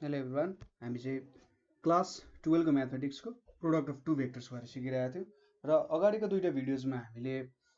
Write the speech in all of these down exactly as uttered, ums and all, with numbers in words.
Hello everyone, हामी चाहिँ class twelve को म्याथमेटिक्स को प्रोडक्ट अफ टू भेक्टर्स बारे सिकिरहेको थियौँ र अगाडिको दुईटा भिडियोजमा हामीले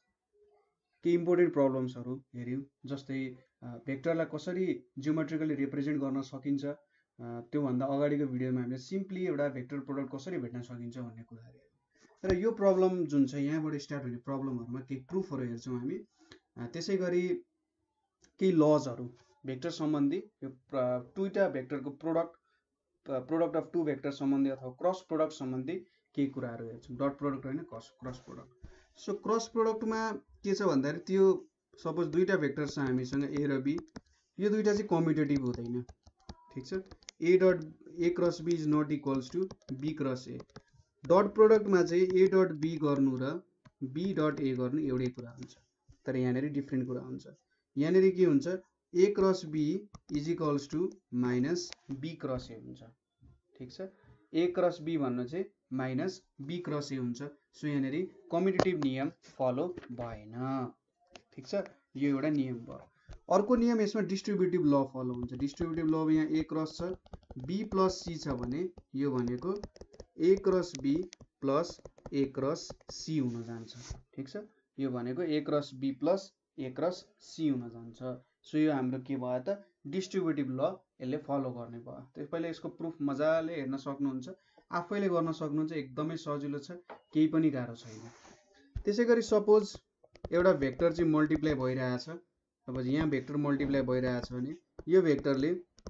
केही इम्पोर्टेन्ट प्रब्लम्सहरू हेऱ्यौँ। जस्तै भेक्टरलाई कसरी जियोमेट्रिकली रिप्रेजेन्ट गर्न सकिन्छ, त्योभन्दा अगाडिको भिडियोमा हामीले सिम्पली एउटा भेक्टर प्रोडक्ट कसरी भेट्न सकिन्छ भन्ने कुराहरू हेऱ्यौँ। र यो प्रब्लम जुन छ यहाँबाट स्टार्ट हुने प्रब्लमहरूमा केही प्रुफहरू हेर्छौँ हामी। त्यसै गरी केही लजहरू भेक्टर सम्बन्धी, यो दुईटा भेक्टरको product product of two vector सम्बन्धी अथवा क्रस प्रोडक्ट सम्बन्धी केही कुराहरू हेर्छौँ। डट प्रोडक्ट होइन, cross cross product. So cross प्रोडक्टमा के छ भन्दाखेरि त्यो सपोज दुईटा भेक्टर छ हामीसँग ए र बी, यो दुईटा चाहिँ कम्युटेटिभ हुँदैन, ठिक छ। A dot A cross B is not equals to B cross A. Dot प्रोडक्टमा चाहिँ ए डट बी गर्नु र बी डट ए गर्नु एउटै कुरा हुन्छ, तर यहाँनिर डिफ्रेन्ट कुरा हुन्छ। यहाँनिर के हुन्छ, A cross B is equals to minus B cross A हुन्छ, ठिक छ। ए क्रस बी भन्नु चाहिँ माइनस बी क्रस ए हुन्छ। सो यहाँनिर कम्युटेटिभ नियम फलो भएन, ठिक छ। यो एउटा नियम भयो। अर्को नियम यसमा डिस्ट्रिब्युटिभ ल फलो हुन्छ। डिस्ट्रिब्युटिभ ल यहाँ ए क्रस छ, बी प्लस सी छ भने यो भनेको A cross B plus A cross C हुन जान्छ, ठिक छ। यो भनेको A cross B plus A cross C हुन जान्छ। सो यो हाम्रो के भयो त, डिस्ट्रिब्युटिभ ल यसले फलो गर्ने भयो। त्यसैले यसको प्रुफ मजाले हेर्न सक्नुहुन्छ, आफैले गर्न सक्नुहुन्छ, एकदमै सजिलो छ, केही पनि गाह्रो छैन। त्यसै गरी सपोज एउटा भेक्टर चाहिँ मल्टिप्लाई भइरहेछ, सपोज यहाँ भेक्टर मल्टिप्लाई भइरहेछ भने यो भेक्टरले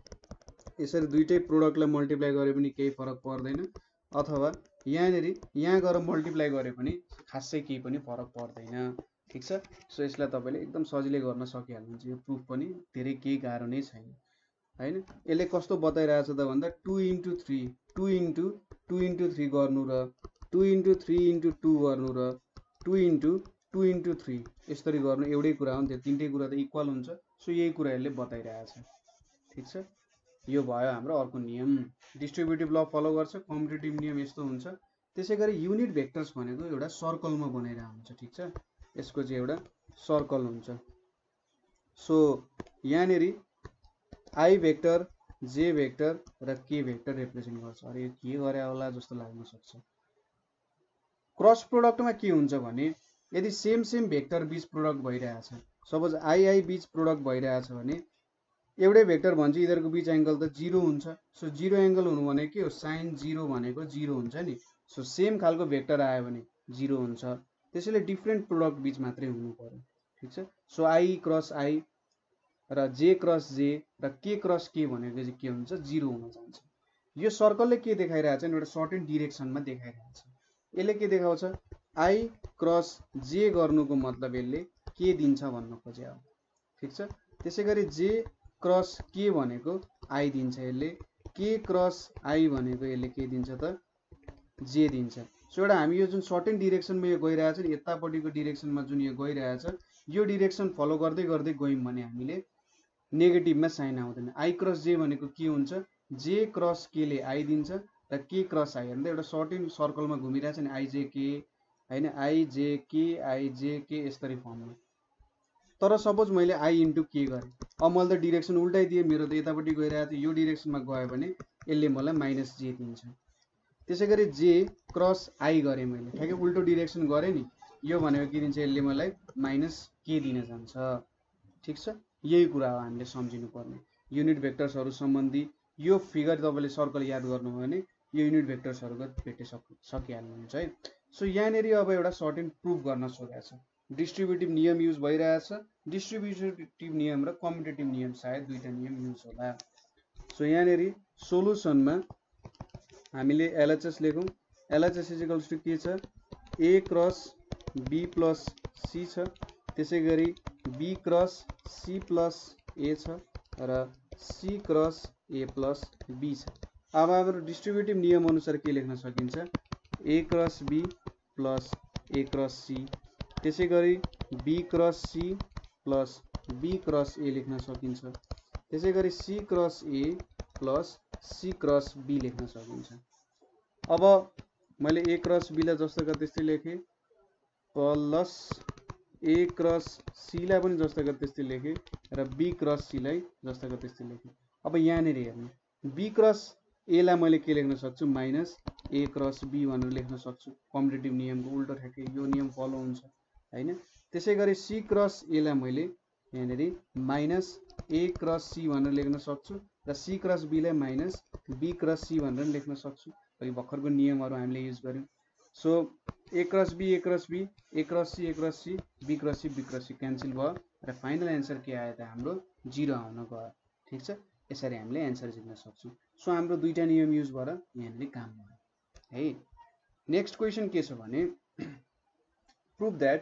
यसरी दुईटै प्रोडक्टलाई मल्टिप्लाई गरे पनि केही फरक पर्दैन, अथवा यहाँनिर यहाँ गएर मल्टिप्लाई गरे पनि खासै केही पनि फरक पर्दैन, ठिक छ। सो यसलाई तपाईँले एकदम सजिलै गर्न सकिहाल्नुहुन्छ। यो प्रुफ पनि धेरै केही गाह्रो नै छैन होइन। यसले कस्तो बताइरहेछ त भन्दा two into three two into two into three गर्नु र two into three into two गर्नु र two into two into three यसरी गर्नु एउटै कुरा हो नि, त्यो तिनटै कुरा त इक्वल हुन्छ। सो यही कुरा यसले बताइरहेछ, ठिक छ। यो भयो हाम्रो अर्को नियम, डिस्ट्रिब्युटिभ ल फलो गर्छ। कम्युटेटिभ नियम यस्तो हुन्छ। त्यसै गरी युनिट भेक्टर्स भनेको एउटा सर्कलमा बनाइरहेको हुन्छ, ठिक छ। यसको चाहिँ एउटा सर्कल हुन्छ। सो यहाँनिर आई भेक्टर, जे भेक्टर र के भेक्टर रिप्रेजेन्ट गर्छ। अरे के गरे होला जस्तो लाग्न सक्छ। क्रस प्रोडक्टमा के हुन्छ भने यदि सेम सेम भेक्टर बीच प्रोडक्ट भइरहेछ, सपोज आई आई बीच प्रोडक्ट भइरहेछ भने एउटै भेक्टर भन्छ यिनीहरूको बीच एङ्गल त जिरो हुन्छ। सो जिरो एङ्गल हुनु भनेको के हो, साइन जिरो भनेको जिरो हुन्छ नि। सो सेम खालको भेक्टर आयो भने जिरो हुन्छ, त्यसैले डिफ्रेन्ट प्रोडक्ट बीच मात्रै हुनु पर्यो, ठिक छ। सो आई क्रस आई र जे क्रस जे र के क्रस के भनेको चाहिँ के हुन्छ, जिरो हुन जान्छ। यो सर्कलले के देखाइरहेछ भने एउटा सर्टेन डिरेक्सनमा देखाइरहेछ। यसले के देखाउँछ, आई क्रस जे गर्नुको मतलब यसले के दिन्छ भन्न खोजे हो, ठिक छ। त्यसै गरी जे क्रस के भनेको आई दिन्छ यसले, के क्रस आई भनेको यसले के दिन्छ त, जे दिन्छ। सो एउटा हामी यो जुन सर्टेन डिरेक्सनमा यो गइरहेछ नि, यतापट्टिको डिरेक्सनमा जुन यो गइरहेछ, यो डिरेक्सन फलो गर्दै गर्दै गयौँ भने हामीले नेगेटिभमा साइन आउँदैन। आई क्रस जे भनेको के हुन्छ, जे क्रस के ले आई दिन्छ र के क्रस आई, अन्त एउटा सर्टेन सर्कलमा घुमिरहेछ नि, आई जे के होइन, आई जे के आई जे के यसरी फर्ममा। तर सपोज मैले आई इन्टु के गरेँ, अब मैले त डिरेक्सन उल्टाइदिएँ, मेरो त यतापट्टि गइरहेको थियो, यो डिरेक्सनमा गयो भने यसले मलाई माइनस जे दिन्छ। त्यसै गरी जे क्रस आई गरेँ मैले, ठ्याक्कै उल्टो डिरेक्सन गरेँ नि, यो भनेको के दिन्छ, यसले मलाई माइनस के दिन जान्छ, ठिक छ। यही कुरा हो हामीले सम्झिनु पर्ने युनिट भेक्टर्सहरू सम्बन्धी। यो फिगर तपाईँले सर्कल याद गर्नुभयो भने यो युनिट भेक्टर्सहरूको भेट्न सक सकिहाल्नुहुन्छ है। सो यहाँनिर अब एउटा सर्टेन प्रुफ गर्न सोधेको छ। डिस्ट्रिब्युटिभ नियम युज भइरहेछ, डिस्ट्रिब्युटिभ नियम र कम्युटेटिभ नियम सायद दुईटा नियम युज होला। सो यहाँनिर सोलुसनमा हामीले एलएचएस लेखौँ। एलएचएस इज इक्वल्स टु के छ, A cross B plus C छ, त्यसै गरी B cross C plus A छ र C cross A plus B छ। अब हाम्रो डिस्ट्रिब्युटिभ नियम अनुसार के लेख्न सकिन्छ, A cross B plus A cross C, त्यसै गरी B cross C plus B cross A लेख्न सकिन्छ, त्यसै गरी C cross A plus C cross B लेख्न सकिन्छ। अब मैले ए क्रस बीलाई जस्तोका त्यस्तै लेखेँ, प्लस ए क्रस सीलाई पनि जस्तोका त्यस्तै लेखेँ र बी क्रस सीलाई जस्तोका त्यस्तै लेखेँ। अब यहाँनिर हेर्नु, बी क्रस ए लाई मैले के लेख्न सक्छु माइनस ए क्रस बी भनेर लेख्न सक्छु कम्पिटेटिभ नियमको उल्टो ठ्याक्कै यो नियम फलो हुन्छ हैन। त्यसै गरी सी क्रस ए लाई मैले यहाँनेर माइनस ए क्रस सी भनेर लेख्न सक्छु र सी क्रस बी लाई माइनस बी क्रस सी भनेर लेख्न सक्छु। अघि भर्खरको नियमहरू हामीले युज गर्यौं। So A cross B A cross B A cross C A cross C B cross C B cross C cancel भयो र फाइनल एन्सर के आयो त हाम्रो जीरो आउन गयो। ठीक छ, यसरी हामीले एन्सर जित्न सक्छौं। सो हाम्रो दुईटा नियम युज भएर यहाँले काम भयो है। नेक्स्ट क्वेशन के छ भने prove that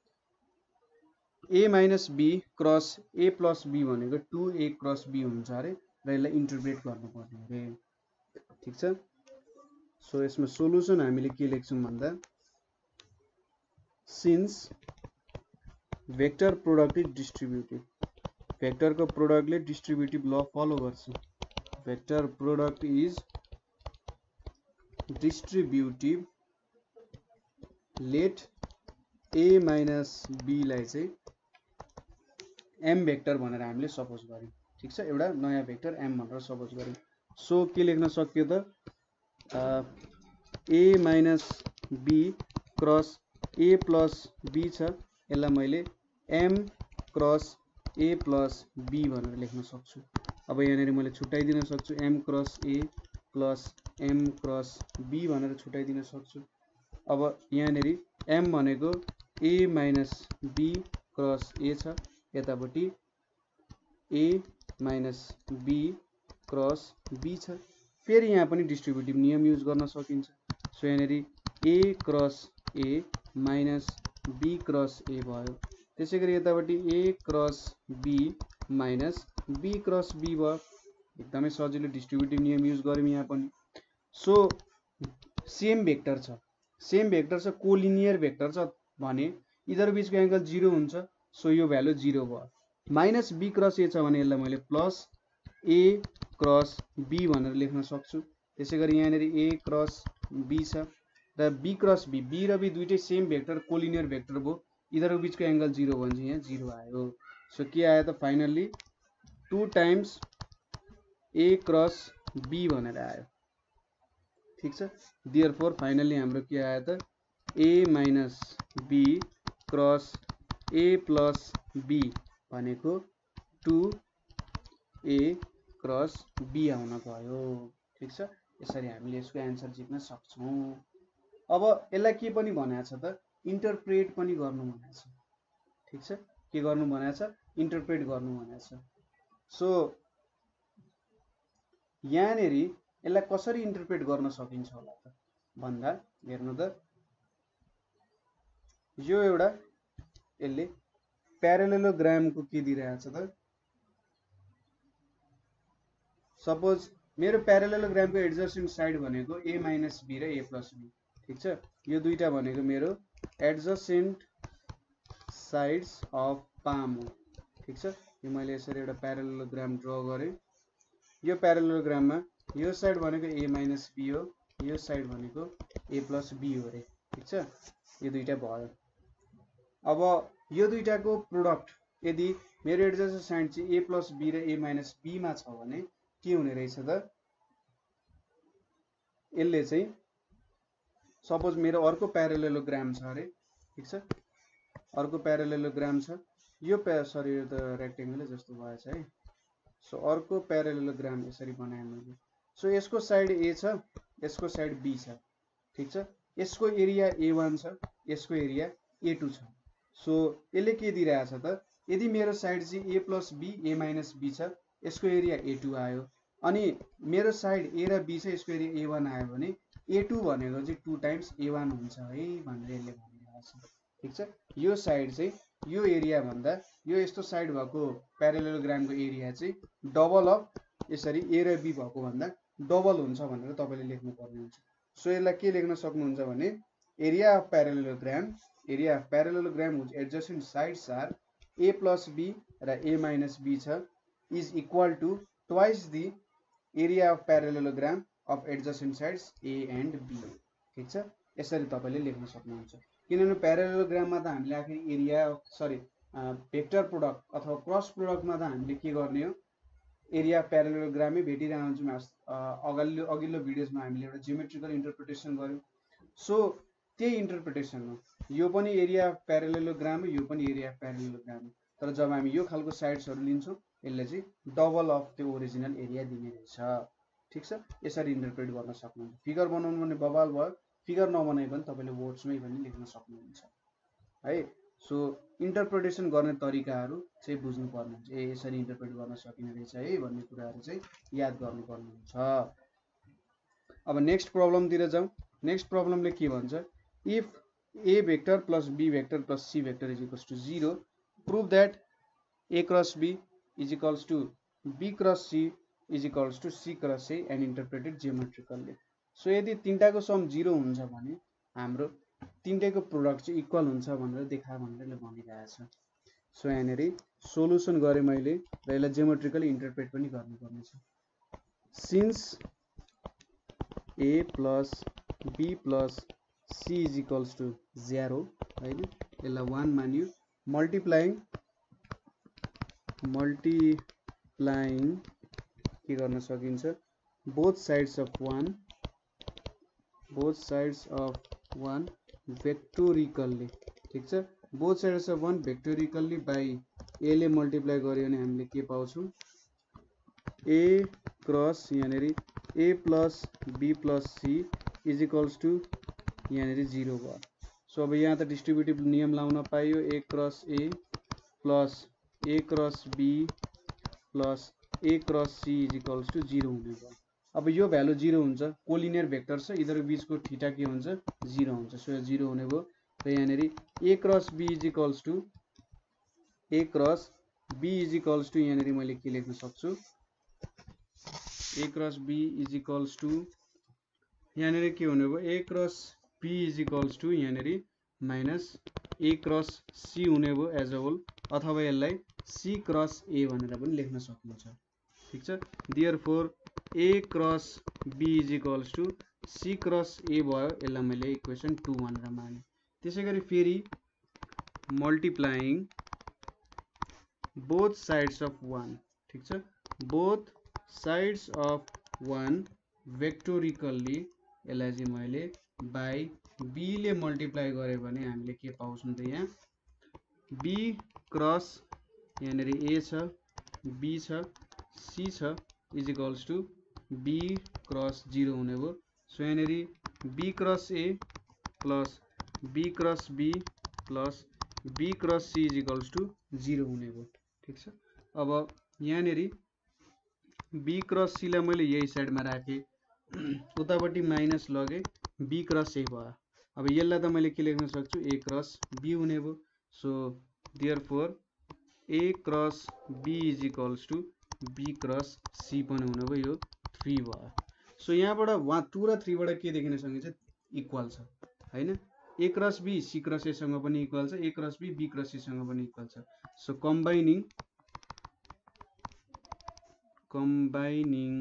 A minus B cross A plus B भनेको टू ए क्रस बी हुन्छ अरे र यसलाई इन्टरप्रेट गर्नुपर्ने अरे। ठीक छ, सो यसमा सोलुसन हामीले के लेख्छौं भन्दा since vector product is distributive, vector को प्रोडक्टले डिस्ट्रिब्युटिभ ल फलो गर्छ। Vector product is distributive let A minus B लाई चाहिँ एम भेक्टर भनेर हामीले सपोज गर्यौं। ठीक छ, एउटा नयाँ भेक्टर एम भनेर सपोज गर्यौं। सो के लेख्न सक्यो त A minus B cross A plus B छ, यसलाई मैले M cross A plus B भनेर लेख्न सक्छु। अब यहाँनिर मैले छुट्याइदिन सक्छु M cross A plus M cross B भनेर छुट्याइदिन सक्छु। अब यहाँनिर एम भनेको A minus B cross A छ, यतापट्टि A minus B cross B छ। फेरि यहाँ पनि डिस्ट्रिब्युटिभ नियम युज गर्न सकिन्छ। सो यहाँनिर A cross A minus B cross A भयो। त्यसै गरी यतापट्टि A cross B minus B cross B भयो। एकदमै सजिलो डिस्ट्रिब्युटिभ नियम युज गर्यौं यहाँ पनि। सो सेम भेक्टर छ, सेम भेक्टर छ, कोलिनियर भेक्टर छ भने यिनीहरु बीचको एंगल जीरो हुन्छ। सो यो भ्यालु जीरो भयो। माइनस बी क्रस ए छ भने यसलाई मैले प्लस ए क्रस बी भनेर लेख्न सक्छु। त्यसै गरी यहाँनिर ए क्रस बी छ र बी क्रस बी, बी र बी दुईटै सेम भेक्टर कोलिनियर भेक्टर भयो। यिनीहरु बीचको एंगल जीरो भयो भने यहाँ जीरो आयो। सो के आयो त finally two times A cross B भनेर आयो। ठीक छ, देयरफोर फाइनली हाम्रो के आयो त A minus B cross A plus B भनेको टू ए क्रस बी आउन गयो। ठीक छ, यसरी हामीले यसको एन्सर जित्न सक्छौं। अब यसलाई के पनि भनेको छ त इन्टरप्रेट पनि गर्नु भनेको छ। ठीक छ, के गर्नु भनेको छ इन्टरप्रेट गर्नु भनेको छ। सो यहाँनेरि यसलाई कसरी इन्टरप्रेट गर्न सकिन्छ होला त भन्दा हेर्नु त यो एउटा यसले प्यारालेलोग्रामको के दिइरहेछ त सपोज मेरो प्यारालेलोग्रामको एडजसेन्ट साइड भनेको ए माइनस बी र ए प्लस बी। ठीक छ, यो दुईटा भनेको मेरो एडजसेन्ट साइड्स अफ पाम हो। ठीक छ, यो मैले यसरी एउटा प्यारालेलोग्राम ड्रा गरे। यो प्यारालेलोग्राममा यो साइड भनेको ए माइनस बी हो, यो साइड भनेको ए प्लस बी हो रे। ठीक छ, यो दुईटा भयो। अब यो दुईटाको प्रोडक्ट यदि मेरो एडजसेन्ट साइड चाहिँ ए प्लस बी र ए माइनस बी मा छ भने के हुने रहेछ त यसले चाहिँ सपोज मेरो अर्को प्यारालेलोग्राम छ अरे। ठीक छ, अर्को प्यारालेलोग्राम छ, यो प्या सरी यो त रेक्टेंगल जस्तो भएछ है। सो अर्को प्यारालेलोग्राम यसरी बनाएँ मैले। सो यसको साइड ए छ, यसको साइड बी छ। ठीक छ, यसको एरिया ए वन छ, यसको एरिया ए टू छ। सो यसले के दिइरहेछ त यदि मेरो साइड चाहिँ A plus B A minus B छ, यसको एरिया ए टू आयो, अनि मेरो साइड ए र बी छ, यसको एरिया ए वन आयो भने ए टू भनेको चाहिँ टू टाइम्स ए वन हुन्छ है भनेर यसले भनिरहेछ। ठीक छ, यो साइड चाहिँ यो एरिया भन्दा यो यस्तो साइड भएको प्यारालेलोग्रामको एरिया चाहिँ डबल अफ यसरी ए र बी भएको भन्दा डबल हुन्छ भनेर तपाईले लेख्नु पर्ने हुन्छ। सो यसलाई के लेख्न सक्नुहुन्छ भने area of parallelogram area of parallelogram whose adjacent sides are A plus B र ए माइनस बी छ is equal to twice the area of parallelogram of adjacent sides A and B. ठीक छ, यसरी तपाईले लेख्न सक्नुहुन्छ। किनभने प्यारालेलोग्राममा त हामीले आखिर एरिया सरी भेक्टर प्रोडक्ट अथवा क्रस प्रोडक्टमा त हामीले के गर्ने हो एरिया प्यारेललोग्रामै भेटिरहेको हुन्छौँ। अगाडिल्लो अघिल्लो भिडियोजमा हामीले एउटा जियोमेट्रिकल इन्टरप्रिटेसन गऱ्यौँ। सो त्यही इन्टरप्रिटेसन हो, यो पनि एरिया प्यारेललोग्राम हो, यो पनि एरिया प्यारेललोग्राम हो। तर जब हामी यो खालको साइड्सहरू लिन्छौँ यसले चाहिँ डबल अफ त्यो ओरिजिनल एरिया दिने रहेछ। ठिक छ, यसरी इन्टरप्रेट गर्न सक्नुहुन्छ। फिगर बनाउनु भने बवाल भयो, फिगर नबनाइ पनि तपाईँले वर्ड्समै पनि लेख्न सक्नुहुन्छ है। सो इन्टरप्रिटेसन गर्ने तरिकाहरू चाहिँ बुझ्नुपर्ने हुन्छ। ए यसरी इन्टरप्रेट गर्न सकिने रहेछ है भन्ने कुराहरू चाहिँ याद गर्नुपर्ने हुन्छ। अब नेक्स्ट प्रब्लमतिर जाउँ। नेक्स्ट प्रब्लमले के भन्छ, if A vector plus B vector plus C vector is equals to zero, prove that A cross B is equals to B cross C is equals to C cross A and interpreted geometrically. So यदि तिनटाको some zero हुन्छ भने हाम्रो तिनटैको product चाहिँ equal हुन्छ भनेर देखा भनेर भनिरहेछ। सो यहाँनिर सोल्युसन गरेँ मैले र यसलाई जियोमेट्रिकली इन्टरप्रेट पनि गर्नुपर्ने छ। Since A plus B plus C is equals to zero होइन, यसलाई वान मान्यो। मल्टिप्लाइङ मल्टिप्लाइङ के गर्न सकिन्छ, both sides of one both sides of one vectorically. ठिक छ, both sides of one vectorically by A ले मल्टिप्लाई गर्यो भने हामीले के पाउँछौँ, ए क्रस यहाँनिर A plus B plus C is equals to यहाँनिर जिरो भयो। सो अब यहाँ त डिस्ट्रिब्युटिभ नियम लाउन पाइयो, A cross A plus A cross B plus A cross C is equals to zero हुने भयो। अब यो भ्यालु जिरो हुन्छ, कोलिनियर भेक्टर छ, यिनीहरू बिचको थीटा के हुन्छ, जिरो हुन्छ। सो जिरो हुने भयो र यहाँनिर A cross B is equals to A cross B is equals to यहाँनिर मैले के लेख्न सक्छु, A cross B is equals to यहाँनिर के हुने भयो, A cross B is equals to यहाँनिर माइनस ए क्रस सी हुने भयो एज अ होल, अथवा यसलाई सी क्रस ए भनेर पनि लेख्न सकिन्छ। ठिक छ, therefore A cross B is equals to C cross A भयो, यसलाई मैले इक्वेसन टू भनेर माने। त्यसै गरी फेरि multiplying both sides of one, ठिक छ, both sides of one vectorically, यसलाई चाहिँ मैले बाई बी ले मल्टिप्लाई गऱ्यो भने हामीले के पाउँछौँ त, यहाँ बी क्रस यहाँनिर ए छ, बी छ, सी छ is equals to B cross zero हुने भयो। सो यहाँनिर B cross A plus B cross B plus B cross C is equals to zero हुने भयो। ठिक छ, अब यहाँनिर बी क्रस सी लाई मैले यही साइडमा राखेँ, उतापट्टि माइनस लगेँ, बी क्रस ए भयो। अब यसलाई त मैले के लेख्न सक्छु, ए क्रस बी हुने भयो। So therefore A cross B is equals to B cross C पनि हुने भयो, यो थ्री भयो। सो यहाँबाट वा टू र थ्रीबाट के देखिन सकिन्छ, इक्वल छ होइन। A cross B C cross एसँग पनि इक्वल छ, A cross B B cross सीसँग पनि इक्वल छ। So combining combining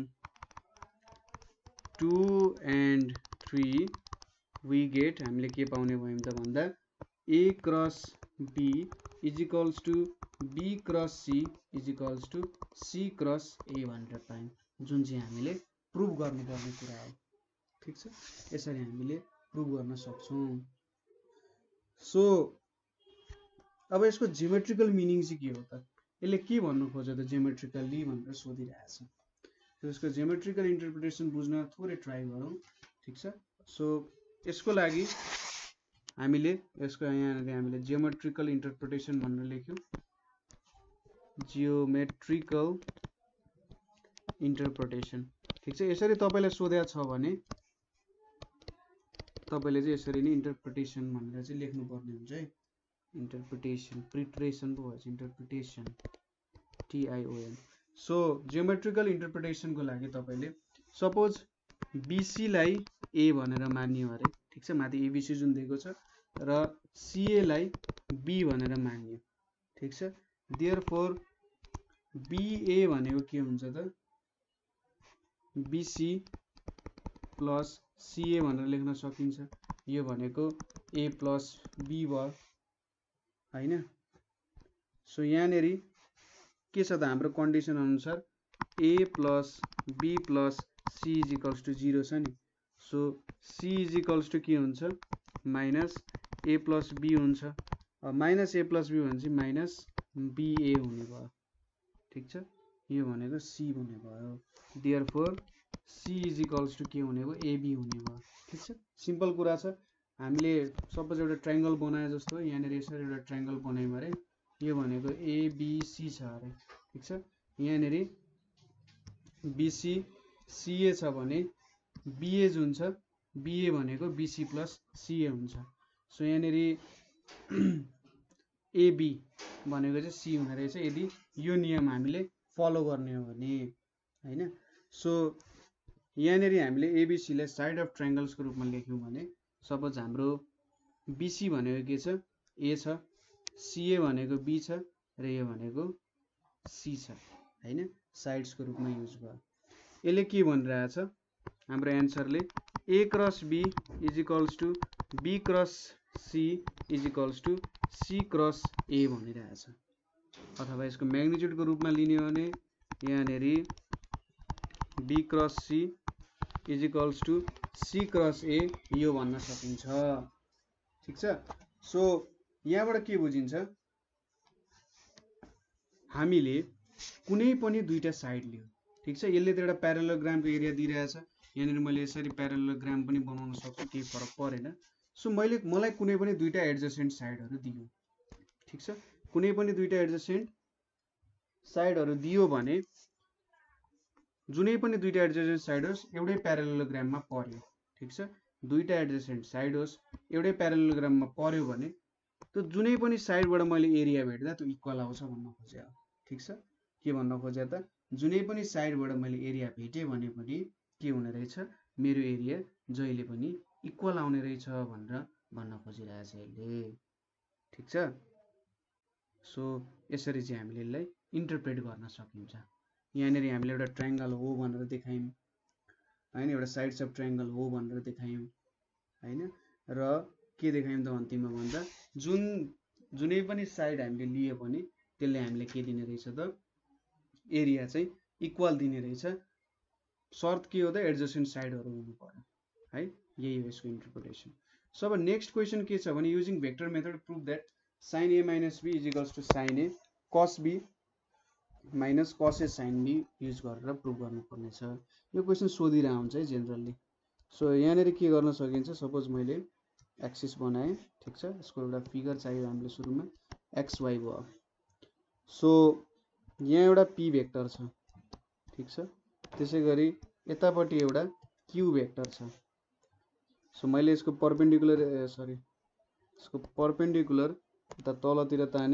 two and three we get, हामीले के पाउने भयौँ त भन्दा A cross B is equals to B cross C is equals to C cross A भनेर पायौँ, जुन चाहिँ हामीले प्रुभ गर्नुपर्ने कुरा हो। ठिक छ, यसरी हामीले प्रुभ गर्न सक्छौँ। सो अब यसको जियोमेट्रिकल मिनिङ चाहिँ के हो त, यसले के भन्नु खोज्यो त जियोमेट्रिकल्ली भनेर सोधिरहेछ। यसको जियोमेट्रिकल इन्टरप्रिटेसन बुझ्न थोरै ट्राई गरौँ। ठिक छ, सो यसको लागि हामीले यसको यहाँनिर हामीले जियोमेट्रिकल इन्टरप्रिटेसन भनेर लेख्यौँ, जियोमेट्रिकल इन्टरप्रिटेसन। ठिक छ, यसरी तपाईँलाई सोधेको छ भने तपाईँले चाहिँ यसरी नै इन्टरप्रिटेसन भनेर चाहिँ लेख्नुपर्ने हुन्छ है। इन्टरप्रिटेसन, प्रिट्रेसन पो भएछ, इन्टरप्रिटेसन टिआइओएन। सो जियोमेट्रिकल इन्टरप्रिटेसनको लागि तपाईँले सपोज बिसीलाई ए भनेर मानियो अरे, ठिक छ, माथि एबिसी जुन दिएको छ, र सिएलाई बी भनेर मानियो। ठिक छ, देयरफोर बिए भनेको के हुन्छ त, बिसी प्लस सिए भनेर लेख्न सकिन्छ। यो भनेको ए प्लस बी भयो होइन। सो यहाँनिर के छ त, हाम्रो कन्डिसन अनुसार A plus B plus C is equals to zero छ नि। So C is equals to के हुन्छ माइनस ए प्लस बी हुन्छ। माइनस ए प्लस बी भनेपछि माइनस बिए हुने भयो। ठिक छ, यो भनेको सी हुने भयो। Therefore C is equals to के हुने भयो एबी हुने भयो। ठिक छ, सिम्पल कुरा छ। हामीले सपोज एउटा ट्रायंगल बनाए जस्तो यहाँनिर यसरी एउटा ट्रायंगल बनायौँ अरे, यो भनेको एबिसी छ अरे। ठिक छ, यहाँनिर बिसी सिए छ भने बिए जुन छ बिए भनेको बिसी प्लस सिए हुन्छ। सो यहाँनिर एबी भनेको चाहिँ सी हुने रहेछ यदि यो नियम हामीले फलो गर्ने हो भने हैन। सो यहाँनिर हामीले एबिसीलाई साइड अफ ट्रायंगल्सको रूपमा लेख्यौँ भने सपोज हाम्रो बिसी भनेको के छ ए छ, सिए भनेको बी छ र यो भनेको सी छ हैन, साइड्सको रूपमा युज भयो। यसले के भनिरहेछ हाम्रो एन्सरले A cross B is equals to B cross C is equals to C cross A भनिरहेछ। अथवा यसको म्याग्निट्युडको रूपमा लिने हो भने यहाँनिर B cross C is equals to C cross A यो भन्न सकिन्छ। ठिक छ, सो यहाँबाट के बुझिन्छ हामीले कुनै पनि दुईटा साइड लियो। ठिक छ, यसले त एउटा प्यारालेलोग्रामको एरिया दिइरहेछ, यहाँनिर मैले यसरी प्यारालेलोग्राम पनि बनाउन सक्छु, केही फरक परेन। सो मैले मलाई कुनै पनि दुईटा एडजेसेन्ट साइडहरू दियो। ठिक छ, कुनै पनि दुईटा एडजेसेन्ट साइडहरू दियो भने जुनै पनि दुईटा एडजेसेन्ट साइड होस् एउटै प्यारालेलोग्राममा पर्यो। ठिक छ, दुईटा एडजेसेन्ट साइड होस् एउटै प्यारालेलोग्राममा पर्यो भने त्यो जुनै पनि साइडबाट मैले एरिया भेट्दा त्यो इक्वल आउँछ भन्न खोजे। ठिक छ, के भन्न खोजे त जुनै पनि साइडबाट मैले एरिया भेटेँ भने पनि के हुने रहेछ मेरो एरिया जहिले पनि इक्वल आउने रहेछ भनेर भन्न खोजिरहेछ यसले। ठिक छ, सो यसरी चाहिँ हामीले यसलाई इन्टरप्रेट गर्न सकिन्छ। यहाँनिर हामीले एउटा ट्रायंगल हो भनेर देखायौँ हैन, एउटा साइड्स अफ ट्रायंगल हो भनेर देखायौँ हैन, र के देखायौँ त अन्तिममा भन्दा जुन जुनै पनि साइड हामीले लियो भने त्यसले हामीले के दिने रहेछ त एरिया चाहिँ इक्वल दिने रहेछ। शर्त के हो त एडजेसेन्ट साइडहरू हुनु पर्यो है, यही हो यसको इन्टरप्रिटेसन। सो अब नेक्स्ट क्वेसन के छ भने using vector method prove that sin a minus b is equals to sin a cos b minus cos a sin b use गरेर प्रुभ गर्नुपर्ने छ। यो क्वेसन सोधिरहेको हुन्छ है जेनरली। सो यहाँनिर के गर्न सकिन्छ, सपोज मैले एक्सिस बनाएँ। ठिक छ, यसको एउटा फिगर चाहियो हामीले सुरुमा एक्स वाई भयो। सो यहाँ एउटा पी भेक्टर छ। ठिक छ, त्यसै गरी यतापट्टि एउटा क्यू भेक्टर छ। सो मैले यसको परपेन्डिकुलर सरी यसको परपेन्डिकुलर यता तलतिर ताने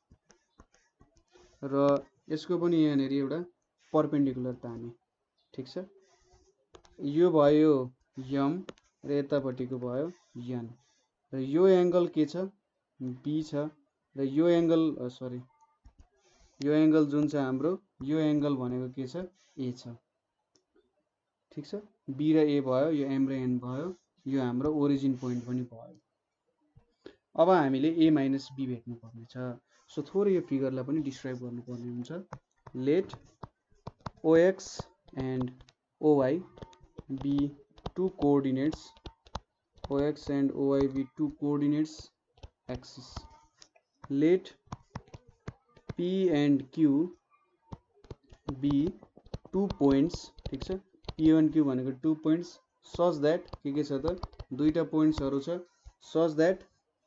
र यसको पनि यहाँनिर एउटा परपेन्डिकुलर ताने। ठिक छ, यो भयो यम र यतापट्टिको भयो यन र यो एंगल के छ बी छ र यो एंगल सरी यो एंगल जुन छ हाम्रो यो एंगल भनेको के छ ए छ। ठिक छ, बी र ए भयो, यो एम र एन भयो, यो हाम्रो ओरिजिन पोइन्ट पनि भयो। अब हामीले ए माइनस बी भेट्नु पर्ने छ। सो थोरै यो फिगरलाई पनि डिस्क्राइब गर्नुपर्ने हुन्छ। Let OX and OY be two coordinates OX and OY be two coordinates axis. Let P and Q be two points. ठिक छ, पी एन्ड क्यू भनेको टू पोइन्ट्स सच दैट के के छ त दुईटा पोइन्ट्सहरू छ सच दैट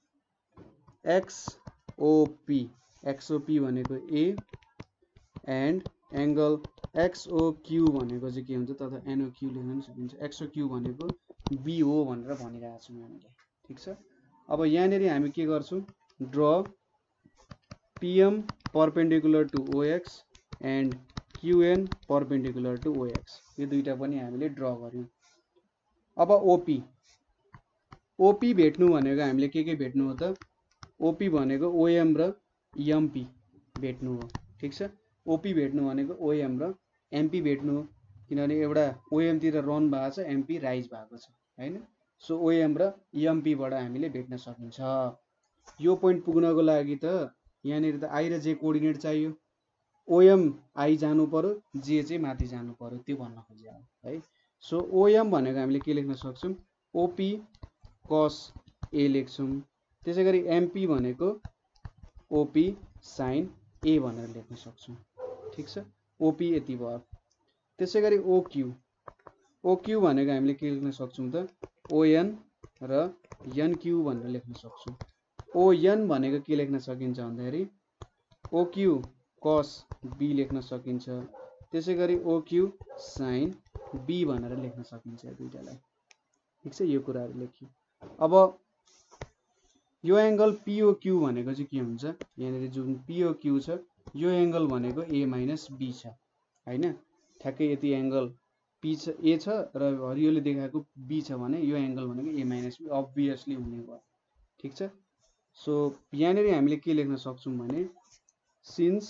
एक्सओपी एक्सओपी भनेको ए एन्ड एंगल एक्सओक्यू भनेको चाहिँ के हुन्छ तथा एनओक्यू लेख्न पनि सकिन्छ। एक्सओक्यू भनेको बी हो भनेर भनिरहेको छौँ हामीले। ठिक छ, अब यहाँनिर हामी के गर्छौँ draw PM perpendicular to OX and QN perpendicular to OX, यो दुईटा पनि हामीले ड्र गर्यौँ। अब ओपी ओपी भेट्नु भनेको हामीले के के भेट्नु हो त ओपी भनेको ओएम र एमपी भेट्नु हो। ठिक छ, ओपी भेट्नु भनेको ओएम र एमपी भेट्नु हो, किनभने एउटा ओएम तिर रन भएको छ एमपी राइज भएको छ हैन। सो ओएम र एमपी बाट हामीले भेट्न सकिन्छ। यो पोइन्ट पुग्नको लागि त यहाँनिर त आई र जे कोअर्डिनेट चाहियो। ओएम आई जानु पर्यो, जे चाहिँ माथि जानु पर्यो, त्यो भन्न खोजे है। सो ओएम भनेको हामीले के लेख्न सक्छौँ, ओपी कस ए लेख्छौँ। त्यसै गरी एमपी भनेको ओपी साइन ए भनेर लेख्न सक्छौँ। ठिक छ, ओपी यति भयो। त्यसै गरी ओक्यू, ओक्यू भनेको हामीले के लेख्न सक्छौँ त, ओएन र एनक्यू भनेर लेख्न सक्छौँ। ओएन भनेको के लेख्न सकिन्छ भन्दाखेरि ओक्यू कस बी लेख्न सकिन्छ। त्यसै गरी ओक्यू साइन बी भनेर लेख्न सकिन्छ यो दुईटालाई। ठिक छ, यो कुराहरू लेख्यो। अब यो एङ्गल पिओक्यू भनेको चाहिँ के हुन्छ, यहाँनिर जुन पिओक्यू छ यो एङ्गल भनेको ए माइनस बी छ होइन। ठ्याक्कै यति एङ्गल पी छ, ए छ र हरियोले देखाएको बी छ भने यो एङ्गल भनेको ए माइनस बी अब्भियसली हुने भयो। ठिक छ, सो यहाँनिर हामीले के लेख्न सक्छौँ भने since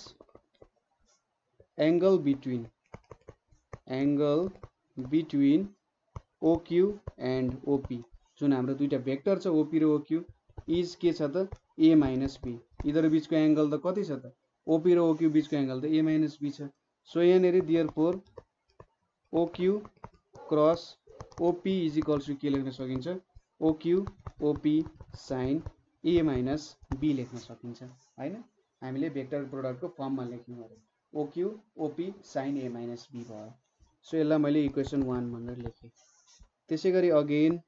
angle between angle between OQ and OP, जुन हाम्रो दुईटा भेक्टर छ ओपी र ओक्यू, इज के छ त ए माइनस बी। यिनीहरू बिचको एङ्गल त कति छ त, ओपी र ओक्यू बिचको एङ्गल त ए माइनस बी छ। सो यहाँनिर therefore OQ cross OP is equals to के लेख्न सकिन्छ, OQ OP sine A minus B लेख्न सकिन्छ होइन। हामीले भेक्टर प्रोडक्टको फर्ममा लेख्यौँ अरे OQ OP sine A minus B भयो। सो यसलाई मैले इक्वेसन वान भनेर लेखेँ। त्यसै गरी अगेन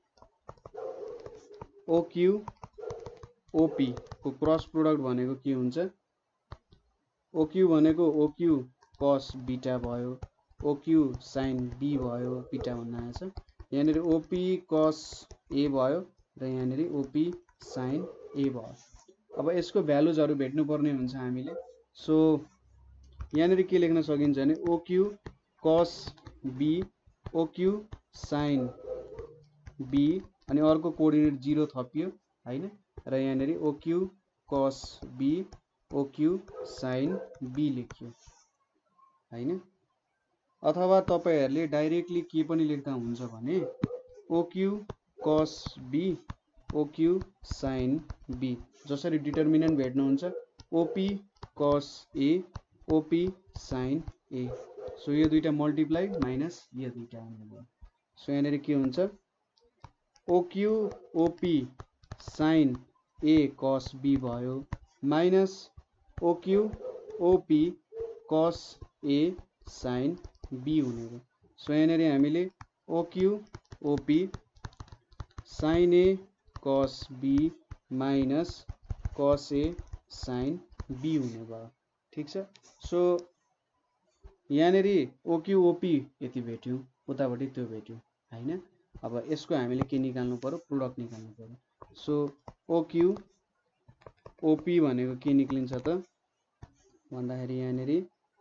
ओक्यू ओपी को क्रस प्रोडक्ट भनेको के हुन्छ, ओक्यू भनेको ओक्यू कस बिटा भयो, ओक्यू साइन बी भयो, बिटा भन्न आएछ। यहाँनिर ओपी कस ए भयो र यहाँनिर ओपी साइन ए भयो। अब यसको भ्यालुजहरू भेट्नुपर्ने हुन्छ हामीले। सो यहाँनिर के लेख्न सकिन्छ भने OQ cos B OQ sine be अनि अर्को कोअर्डिनेट जिरो थपियो होइन, र यहाँनिर OQ cos B OQ sine be लेख्यो होइन। अथवा तपाईहरूले डाइरेक्टली के पनि लेख्दा हुन्छ भने OQ cos B OQ sine B, जसरी डिटर्मिनेन्ट भेट्नुहुन्छ OP cos A OP sine A. So यो दुईटा मल्टिप्लाई माइनस यो दुईटा हुने भयो। सो यहाँनिर के हुन्छ OQ OP sine A cos be भयो माइनस ओक्यू ओपी कस ए साइन बी हुने भयो। सो यहाँनिर हामीले OQ OP sine A cos B minus cos A sine B हुने भयो। ठिक छ, सो यहाँनिर ओक्यू ओपी यति भेट्यौँ, उतापट्टि त्यो भेट्यौँ होइन। अब यसको हामीले के निकाल्नु पर्यो, प्रोडक्ट निकाल्नु पर्यो। सो ओक्यू ओपी भनेको के निक्लिन्छ त भन्दाखेरि यहाँनिर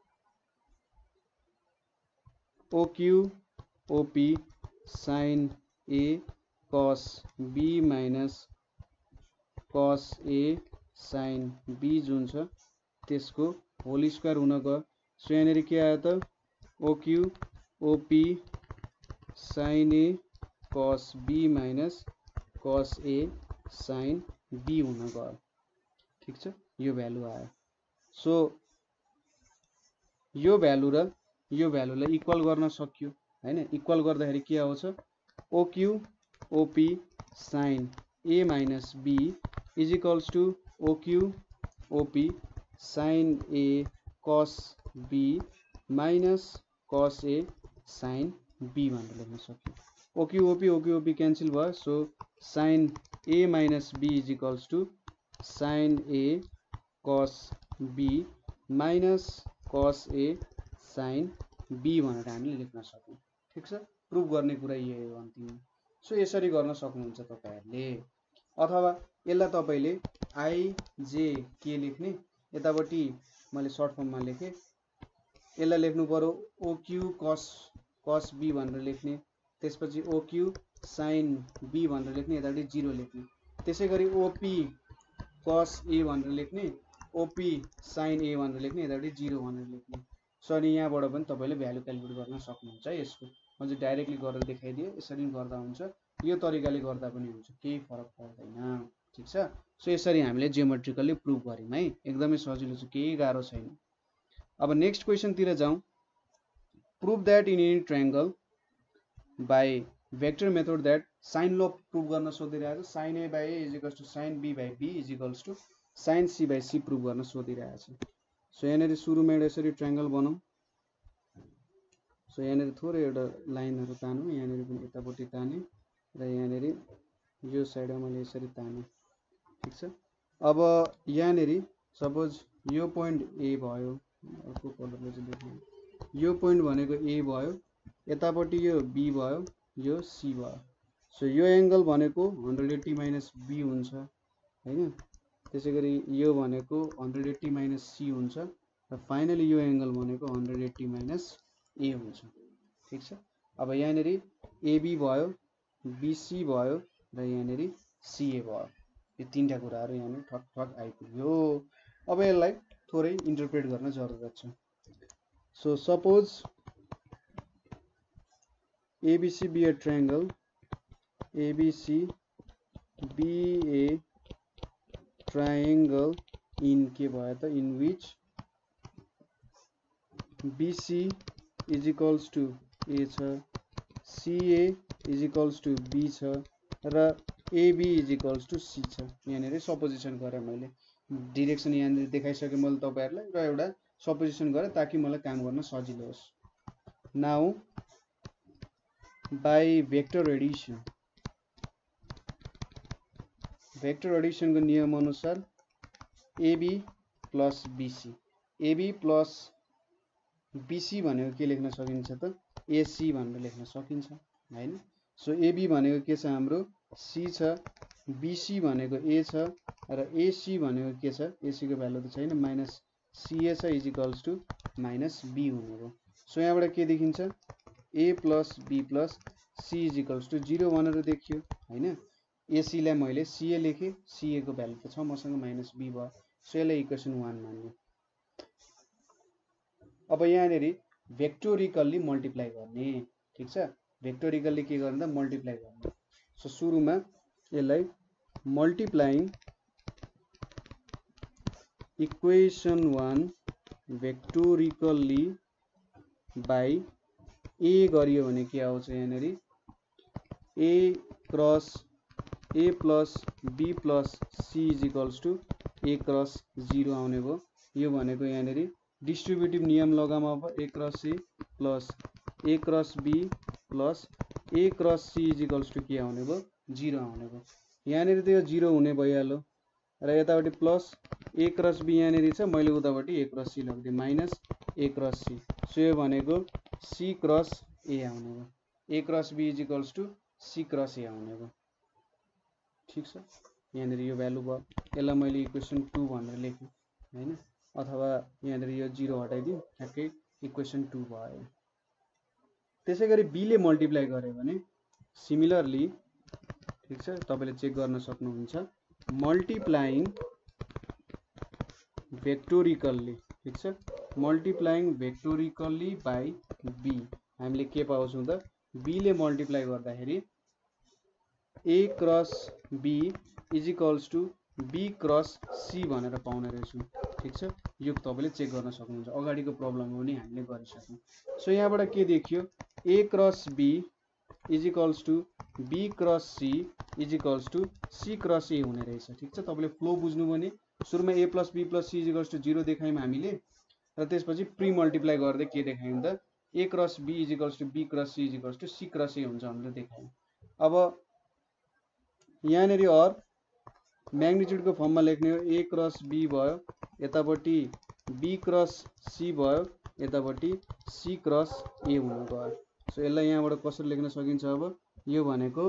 OQ OP sine A cos B minus cos A sine B जुन छ त्यसको होल स्क्वायर हुन गयो। सो यहाँनिर के आयो त OQ OP sine A cos B minus cos A sine B हुन गयो। ठिक छ, यो भ्यालु आयो। सो यो भ्यालु र यो भ्यालुलाई इक्वल गर्न सक्यो होइन। इक्वल गर्दाखेरि के आउँछ OQ OP sine A minus B is equals to OQ OP sine A cos B minus cos A sine B भनेर लेख्न सक्यो। OQ OP OQ OP cancel भयो। So sine A minus B is equals to sine A cos B minus cos A sine B भनेर हामीले लेख्न सक्यौँ। ठिक छ, प्रुभ गर्ने कुरा यही हो अन्तिम। सो यसरी गर्न सक्नुहुन्छ तपाईँहरूले, अथवा यसलाई तपाईँले आइजे के लेख्ने, यतापट्टि मैले सर्ट फर्ममा लेखेँ, यसलाई लेख्नु पर्यो ओक्यू कस कस बी भनेर लेख्ने, त्यसपछि ओक्यू साइन बी भनेर लेख्ने, यतापट्टि जिरो लेख्ने। त्यसै गरी ओपी कस ए भनेर लेख्ने, ओपी साइन ए भनेर लेख्ने, यतापट्टि जिरो भनेर लेख्ने। सो अनि यहाँबाट पनि तपाईँले भ्यालु क्यालकुलेट गर्न सक्नुहुन्छ। यसको म चाहिँ डाइरेक्टली गरेर देखाइदिएँ, यसरी गर्दा हुन्छ, यो तरिकाले गर्दा पनि हुन्छ, केही फरक पर्दैन। ठिक छ, सो यसरी हामीले जियोमेट्रिकली प्रुभ गऱ्यौँ है, एकदमै सजिलो छ, केही गाह्रो छैन। अब नेक्स्ट क्वेसनतिर जाउँ। Prove that in any triangle by vector method that sine law प्रुभ गर्न सोधिरहेको छ। Sine A by A is equals to sine B by B is equals to sine C by C prove गर्न सोधिरहेको छ। So यहाँनिर सुरुमा एउटा यसरी ट्रायंगल बनाऊ। सो यहाँनिर थोरै एउटा लाइनहरू तानौँ, यहाँनिर पनि यतापट्टि ताने र यहाँनिर यो साइडमा मैले यसरी ताने, ठिक छ। अब यहाँनिर सपोज यो पोइन्ट ए भयो, अर्को कलरले चाहिँ देखाउँ, यो पोइन्ट भनेको ए भयो, यतापट्टि यो बी भयो, यो सी भयो। सो यो एंगल भनेको हन्ड्रेड एट्टी माइनस बी हुन्छ हैन। त्यसै गरी यो भनेको हन्ड्रेड एट्टी माइनस सी हुन्छ र फाइनली यो एंगल भनेको हन्ड्रेड एट्टी माइनस ए हुन्छ, ठिक छ। अब यहाँनिर एबी भयो, बीसी भयो र यहाँनिर सीए भयो। यो तीनटा कुराहरू यहाँनिर ठक ठक आइपुग्यो। अब यसलाई थोरै इन्टरप्रेट गर्न जरुरत छ। So suppose ABC be A triangle, ABC be A triangle in के भयो त in which BC is equals to A छ, CA is equals to B छ र AB is equals to C छ। यहाँनिर सपोजिसन गरेँ मैले, डिरेक्सन यहाँनिर देखाइसकेँ मैले तपाईहरुलाई र एउटा सपोजिसन गरेँ ताकि मलाई काम गर्न सजिलो होस्। Now by vector addition, vector addition को नियम अनुसार AB plus BC, AB plus BC भनेको के लेख्न सकिन्छ त एसी भनेर लेख्न सकिन्छ हैन। सो एबी भनेको के छ हाम्रो सी छ, बीसी भनेको ए छ र एसी भनेको के छ, एसी को भ्यालु त छैन, माइनस सीए छ is equals to minus B हुने हो। सो यहाँबाट के देखिन्छ A plus B plus C is equals to zero भनेर देखियो हैन। एसी लाई मैले सीए लेखेँ, सीए को भ्यालु त छ मसँग माइनस बी भयो। सो यसलाई इक्वेसन वान मान्यो। अब यहाँनिर भेक्टोरिकल्ली मल्टिप्लाई गर्ने, ठिक छ। भेक्टोरिकल्ली के गर्ने त मल्टिप्लाई गर्ने। सो सुरुमा यसलाई multiplying equation one vectorically by A गरियो भने के आउँछ यहाँनिर A cross A plus B plus C is equals to A cross zero आउने भयो। यो भनेको यहाँनिर डिस्ट्रिब्युटिभ नियम लगाऊँ। अब A cross A plus A cross B plus A cross C is equals to के आउने भयो जीरो आउने भयो। यहाँनिर त यो जीरो हुने भइहाल्यो र यतापट्टि प्लस ए क्रस बी यहाँनिर छ, मैले उतापट्टि ए क्रस सी लगिदिएँ minus A cross C. So यो भनेको सी क्रस ए आउने भयो। A cross B is equals to C cross A आउने भयो, ठिक छ। यहाँनिर यो भ्यालु भयो, यसलाई मैले इक्वेसन टू भनेर लेखेँ हैन, अथवा यहाँनिर यो जीरो हटाइदिउँ, ठ्याक्कै इक्वेसन टू भयो। त्यसै गरी बी ले मल्टिप्लाई गर्यो भने सिमिलरली, ठिक छ, तपाईले चेक गर्न सक्नुहुन्छ मल्टिप्लाइङ भेक्टोरिकल्ली, ठिक छ, मल्टिप्लाइङ भेक्टोरिकल्ली बाई बी हामीले के पाउँछौँ त बी ले मल्टिप्लाई गर्दाखेरि A cross B is equals to B cross C भनेर पाउने रहेछौँ, ठिक छ। यो तपाईले चेक गर्न सक्नुहुन्छ, अगाडिको प्रब्लम हो नि हामीले गरिसक्यौँ। सो यहाँबाट के देखियो A cross B is equals to B cross C is equals to C cross A हुने रहेछ, ठिक छ। तपाईले फ्लो बुझ्नु भने सुरुमा A plus B plus C is equals to zero देखायौँ हामीले र त्यसपछि प्री मल्टिप्लाई गर्दै के देखायौँ त A cross B is equals to B cross C is equals to C cross A हुन्छ भनेर देखायौँ। अब यहाँनिर अर म्याग्निट्युडको फर्ममा लेख्ने हो, ए क्रस बी भयो, यतापट्टि बी क्रस सी भयो, यतापट्टि सी क्रस ए हुनु भयो। सो यसलाई यहाँबाट कसरी लेख्न सकिन्छ, अब यो भनेको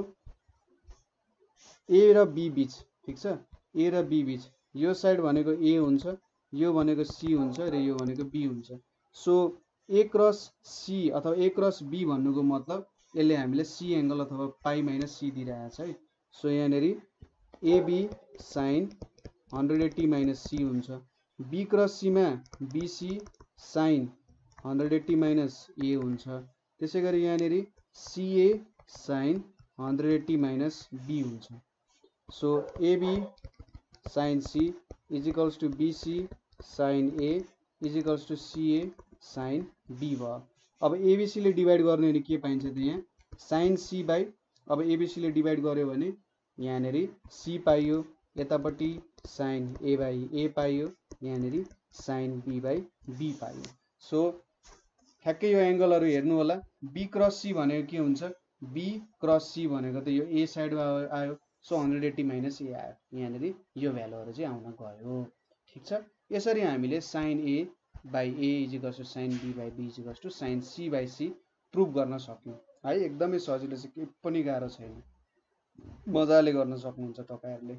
ए र बी बीच, ठिक छ, ए र बी बीच, यो साइड भनेको ए हुन्छ, यो भनेको सी हुन्छ र यो भनेको बी हुन्छ। सो ए क्रस सी अथवा ए क्रस बी भन्नुको मतलब यसले हामीले सी एंगल अथवा पाई माइनस सी दिइरहेको छ है। सो यहाँनिर AB sine hundred eighty minus C हुन्छ, बी क्रस सी में BC sine hundred eighty minus A हुन्छ, त्यसै गरी यहाँनिर CA sine hundred eighty minus B हुन्छ। So AB sine C is equals to BC sine A is equals to CA sine B भयो। अब एबिसीले divide गर्ने भने के पाइन्छ त यहाँ साइन सी बाई, अब एबिसीले डिभाइड गर्यो भने यहाँनिर सी पाइयो, यतापट्टि साइन ए बाई ए पाइयो, यहाँनिर साइन बी बाई बी पाइयो। सो ठ्याक्कै यो एङ्गलहरू हेर्नु होला, बी क्रस सी भनेको के हुन्छ, बी क्रस सी भनेको त यो ए साइडमा आयो, so hundred eighty minus A आयो, यहाँनिर यो भ्यालुहरू चाहिँ आउन गयो। ठिक छ, यसरी हामीले sine A by A is equals to sine B by B is equals to sine C by C prove गर्न सक्यौँ है। एकदमै सजिलो छ, केही पनि गाह्रो छैन, मजाले गर्न सक्नुहुन्छ तपाईँहरूले।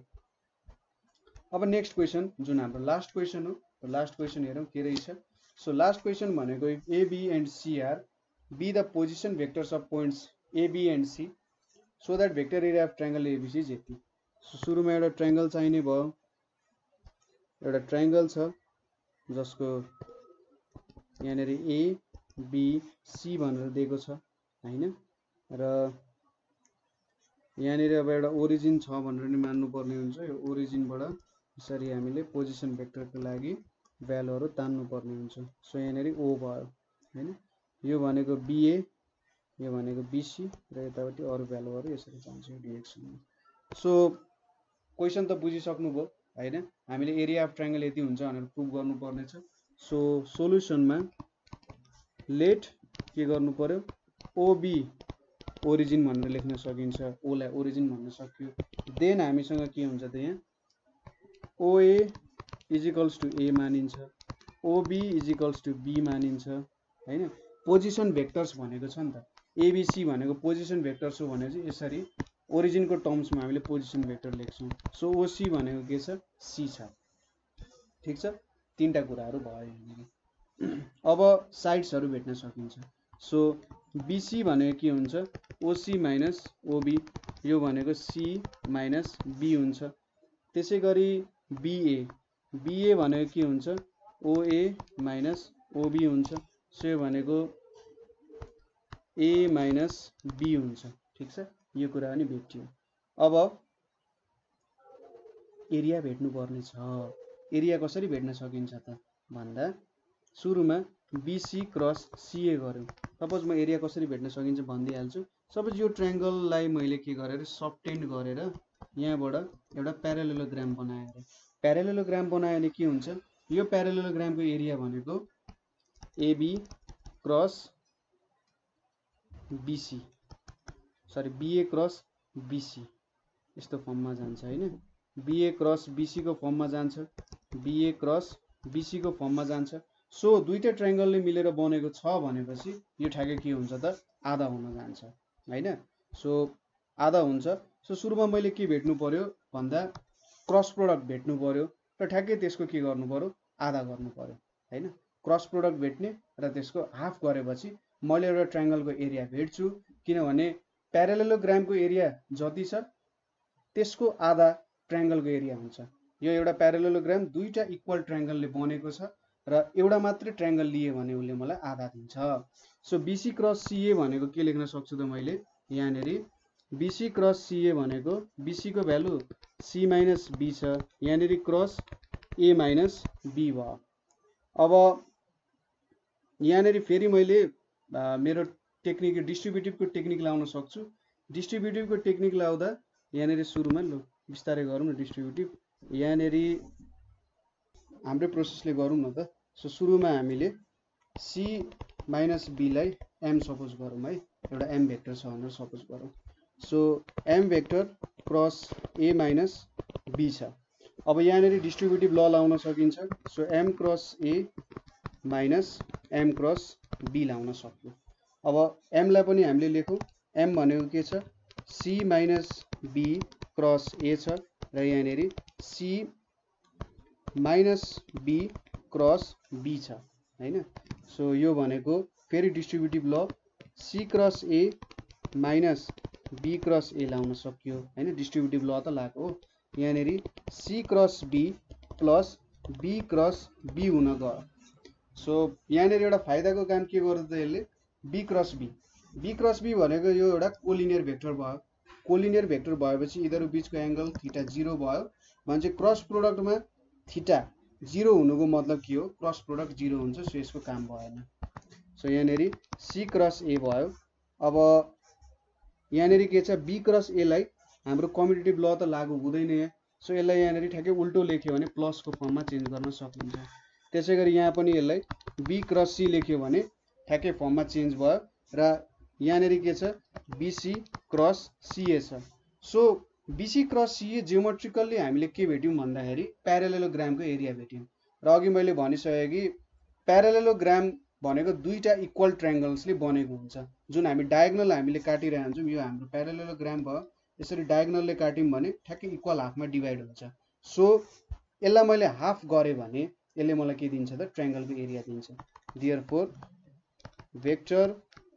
अब नेक्स्ट क्वेसन जुन हाम्रो लास्ट क्वेसन हो, लास्ट क्वेसन हेरौँ के रहेछ। सो लास्ट क्वेसन भनेको A B and C are be the position vectors of points A B and C so that vector area of triangle ABC is यति। सुरुमा एउटा ट्रायंगल चाहिने भयो, एउटा ट्रायंगल छ जसको यहाँनिर ए बी सी भनेर दिएको छ हैन, र यहाँनिर अब एउटा ओरिजिन छ भनेर नि मान्नु पर्ने हुन्छ। यो ओरिजिनबाट यसरी हामीले पोजिसन भेक्टरको लागि भ्यालुहरू तान्नु पर्ने हुन्छ। सो यहाँनिर ओ भयो हैन, यो भनेको बीए, यो भनेको बीसी र यतापट्टि अरू भ्यालुहरू यसरी जान्छ यो डिरेक्सनमा। सो क्वेसन त बुझिसक्नुभयो हैन, हामीले एरिया अफ ट्रायंगल यति हुन्छ भनेर प्रुभ गर्नुपर्ने छ। सो सोलुसनमा लेट के गर्नु पर्यो, ओबी ओरिजिन भनेर लेख्न सकिन्छ, ओलाई ओरिजिन भन्न सकियो। देन हामीसँग के हुन्छ त यहाँ ओए इज इक्वल्स टु ए मानिन्छ, OB is equals to B मानिन्छ हैन। पोजिसन भेक्टर्स भनेको छ नि त, एबिसी भनेको पोजिसन भेक्टर्स हो भने चाहिँ यसरी ओरिजिनको टर्म्समा हामीले पोजिसन भेक्टर लेख्छौँ। सो ओसी भनेको के छ, सी छ। ठिक छ, तीनटा कुराहरू भयो। अब साइड्सहरू भेट्न सकिन्छ। सो बीसी भनेको के हुन्छ, ओसी माइनस ओबी, यो भनेको सी माइनस बी हुन्छ। त्यसै गरी बीए, बीए भनेको के हुन्छ, ओए माइनस ओबी हुन्छ। सो यो भनेको ए माइनस बी हुन्छ। ठिक छ, यो कुरा पनि भेटियो। अब एरिया भेट्नु पर्ने छ। एरिया कसरी भेट्न सकिन्छ त भन्दा सुरुमा बीसी क्रस सीए गर्यो। सपोज म एरिया कसरी भेट्न सकिन्छ भनिदिइहाल्छु। सपोज यो ट्रायंगललाई मैले के गरेर सबटेन्ड गरेर यहाँबाट एउटा प्यारालेलोग्राम बनाएर प्यारालेलोग्राम बनायो भने के हुन्छ, यो प्यारालेलोग्रामको एरिया भनेको AB cross BC, sorry BA cross BC यस्तो फर्ममा जान्छ हैन। बीए क्रस बीसी को फर्ममा जान्छ, बीए क्रस बीसी को फर्ममा जान्छ। सो दुईटा ट्रायंगलले मिलेर बनेको छ भनेपछि यो ठ्याक्कै के हुन्छ त आधा हुन जान्छ हैन। सो आधा हुन्छ। सो सुरुमा मैले के भेट्नु पर्यो भन्दा क्रस प्रोडक्ट भेट्नु पर्यो र ठ्याक्कै त्यसको के गर्नु पर्यो, आधा गर्नु पर्यो हैन। क्रस प्रोडक्ट भेट्ने र त्यसको हाफ गरेपछि मैले एउटा ट्रायंगलको एरिया भेट्छु, किनभने प्यारालेलोग्रामको एरिया जति छ त्यसको आधा ट्रायंगलको एरिया हुन्छ। यो एउटा प्यारालेलोग्राम दुईटा इक्वल ट्रायंगलले बनेको छ र एउटा मात्रै ट्रायंगल लिए भने उसले मलाई आधा दिन्छ। सो बीसी क्रस सीए भनेको के लेख्न सक्छु त मैले यहाँनिर बीसी क्रस सीए भनेको बीसी को भ्यालु सी माइनस बी छ, यहाँनिर क्रस ए माइनस बी भयो। अब यहाँनिर फेरि मैले मेरो टेक्निक डिस्ट्रिब्युटिभको टेक्निक लाउन सक्छु। डिस्ट्रिब्युटिभको टेक्निक लाउँदा यहाँनिर सुरुमा ल बिस्तारै गरौँ न डिस्ट्रिब्युटिभ, यहाँनिर हाम्रो प्रोसेसले गरौँ न त। सो सुरुमा हामीले सी माइनस बीलाई एम सपोज गरौँ है, एउटा एम भेक्टर छ भनेर सपोज गरौँ। So M vector cross A minus B छ। अब यहाँनिर डिस्ट्रिब्युटिभ ल लाउन सकिन्छ। So M cross A minus M cross B लाउन सक्यो। अब एम लाई पनि हामीले लेखौँ, एम भनेको के छ, C minus B cross A छ र यहाँनिर C minus B cross B छ हैन। सो यो भनेको फेरि distributive law C cross A minus B cross A लाउन सक्यो हैन। डिस्ट्रिब्युटिभ ल त लागेको हो। यहाँनिर C cross B plus B cross B हुन गयो। सो यहाँनिर एउटा फाइदाको काम के गर्यो त यसले, B cross B, B cross B भनेको यो एउटा कोलिनियर भेक्टर भयो। कोलिनियर भेक्टर भएपछि यिनीहरू बीचको एंगल थीटा जीरो भयो भने चाहिँ क्रस प्रोडक्टमा थीटा जिरो हुनुको मतलब के हो, क्रस प्रोडक्ट जिरो हुन्छ, सो यसको काम भएन। सो यहाँनिर सी क्रस ए भयो। अब यहाँनिर के छ, बी क्रस ए लाई हाम्रो कम्युटेटिभ ल त लागू हुँदैन यहाँ, सो यसलाई यहाँनिर ठ्याक्कै उल्टो लेख्यो भने प्लसको फर्ममा चेन्ज गर्न सकिन्छ। त्यसै गरी यहाँ पनि यसलाई बी क्रस सी लेख्यो भने ठ्याक्कै फर्ममा चेन्ज भयो र यहाँनिर के छ, बीसी क्रस सीए छ। So BC cross CA geometrically हामीले के भेट्यौँ भन्दाखेरि प्यारालेलोग्रामको एरिया भेट्यौँ। र अघि मैले भनिसकेँ कि प्यारालेलोग्राम भनेको दुईटा इक्वल ट्रायङ्गल्सले बनेको हुन्छ। जुन हामी डायगनल हामीले काटिरहेको हुन्छौँ, यो हाम्रो प्यारालेलोग्राम भयो। यसरी डायगनलले काट्यौँ भने ठ्याक्कै इक्वल हाफमा डिभाइड हुन्छ। सो यसलाई मैले हाफ गरेँ भने यसले मलाई के दिन्छ त, ट्रायङ्गलको एरिया दिन्छ। Therefore vector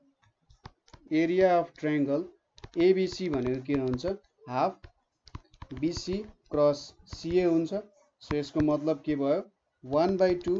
area of triangle ABC भनेको के हुन्छ, हाफ बीसी क्रस सीए हुन्छ। सो यसको मतलब के भयो, वान बाई टू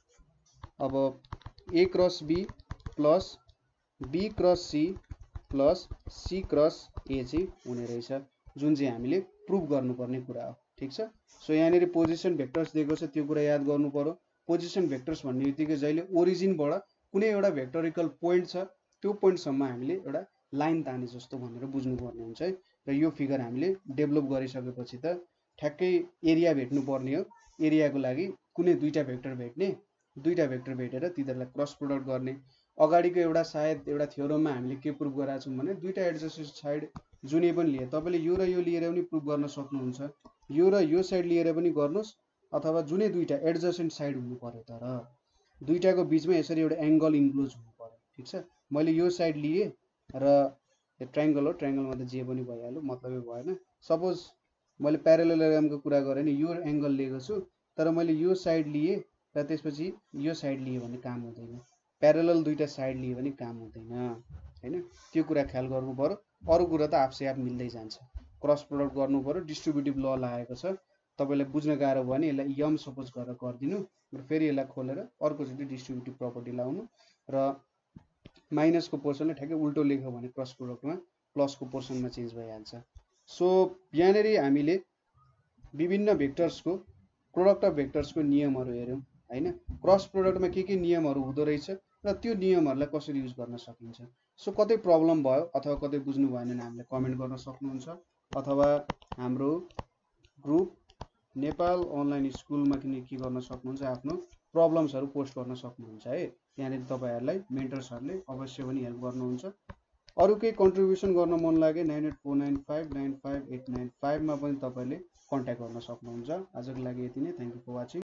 अब A cross B plus B cross C plus C cross A चाहिँ हुने रहेछ, जुन चाहिँ हामीले प्रुभ गर्नुपर्ने कुरा हो। ठिक छ। सो यहाँनिर पोजिसन भेक्टर्स दिएको छ, त्यो कुरा याद गर्नु पर्यो। पोजिसन भेक्टर्स भन्ने बित्तिकै जहिले ओरिजिनबाट कुनै एउटा भेक्टोरिकल पोइन्ट छ, त्यो पोइन्टसम्म हामीले एउटा लाइन ताने जस्तो भनेर बुझ्नुपर्ने हुन्छ है। र यो फिगर हामीले डेभलप गरिसकेपछि त ठ्याक्कै एरिया भेट्नु पर्ने हो। एरियाको लागि कुनै दुईटा भेक्टर भेट्ने, दुईटा भेक्टर भेटेर तिनीहरूलाई क्रस प्रोडक्ट गर्ने। अगाडिको एउटा सायद एउटा थ्योरममा हामीले के प्रुभ गराएको छौँ भने दुईटा एडजस्टेड साइड जुनै पनि लिए, तपाईँले यो र यो लिएर पनि प्रुभ गर्न सक्नुहुन्छ, यो र यो साइड लिएर पनि गर्नुहोस्, अथवा जुनै दुईटा एडजस्टेन्ट साइड हुनु पर्यो। तर दुईटाको बिचमा यसरी एउटा एङ्गल इन्क्लोज हुनु पर्यो। ठिक छ। मैले यो साइड लिएँ र ट्रायङ्गल हो, ट्रायङ्गलमा त जे पनि भइहाल्यो, मतलबै भएन। सपोज मैले प्यारालेलोग्रामको कुरा गरेँ नि, यो एङ्गल लिएको छु, तर मैले यो साइड लिएँ र त्यसपछि यो साइड लिएँ भने काम हुँदैन। प्यारालेल दुईटा साइड लिएँ भने काम हुँदैन हैन। त्यो कुरा ख्याल गर्नु पर्यो। अरू कुरा त आफसे आफ मिल्दै जान्छ। क्रस प्रोडक्ट गर्नु पर्यो। डिस्ट्रिब्युटिभ ल लागेको छ, तपाईँलाई बुझ्न गाह्रो भयो भने यसलाई यम सपोज गरेर गरिदिनु र फेरि यसलाई खोलेर अर्कोचोटि डिस्ट्रिब्युटिभ प्रपर्टी लाउनु र माइनसको पोर्सनले ठ्याक्कै उल्टो लेख्यो भने क्रस प्रोडक्टमा प्लसको पोर्सनमा चेन्ज भइहाल्छ। सो यहाँनिर हामीले विभिन्न भेक्टर्सको प्रोडक्ट अफ भेक्टर्सको नियमहरू हेऱ्यौँ हैन। क्रस प्रोडक्टमा के के नियमहरू हुँदो रहेछ र त्यो नियमहरूलाई कसरी युज गर्न सकिन्छ। सो कतै प्रब्लम भयो अथवा कतै बुझ्नु भएन भने हामीले कमेन्ट गर्न सक्नुहुन्छ, अथवा हाम्रो ग्रुप नेपाल अनलाइन स्कुलमा किन के गर्न सक्नुहुन्छ, आफ्नो प्रब्लम्सहरू पोस्ट गर्न सक्नुहुन्छ है। त्यहाँनिर तपाईँहरूलाई मेन्टर्सहरूले अवश्य पनि हेल्प गर्नुहुन्छ। अरू केही कन्ट्रिब्युसन गर्न मन लागे nine eight four nine five nine five eight nine फाइभमा पनि तपाईँले कन्ट्याक्ट गर्न सक्नुहुन्छ। आजको लागि यति नै। Thank you for watching.